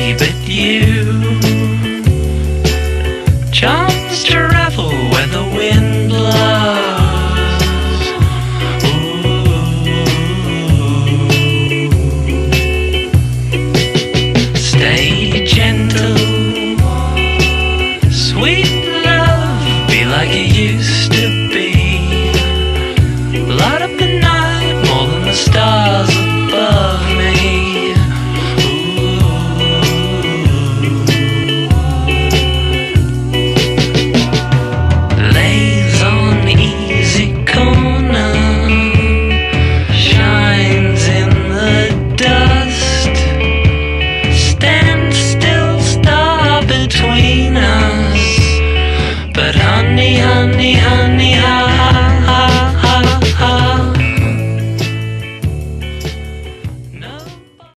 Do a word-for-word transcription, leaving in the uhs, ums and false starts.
but you. Chance to revel where the wind blows. Ooh. Stay gentle, sweet love, be like you used to be. Light up the night more than the stars above me. Ooh. Lays on the easy corner, shines in the dust. Stand still, star between us. But honey, honey, honey, honey,